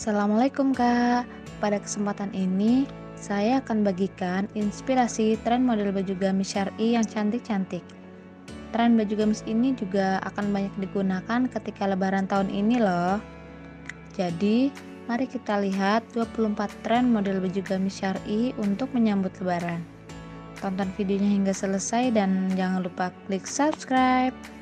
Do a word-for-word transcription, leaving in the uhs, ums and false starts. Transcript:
Assalamualaikum Kak. Pada kesempatan ini, saya akan bagikan inspirasi tren model baju gamis syar'i yang cantik-cantik. Tren baju gamis ini juga akan banyak digunakan ketika lebaran tahun ini loh. Jadi, mari kita lihat dua puluh empat tren model baju gamis syar'i untuk menyambut lebaran. Tonton videonya hingga selesai dan jangan lupa klik subscribe.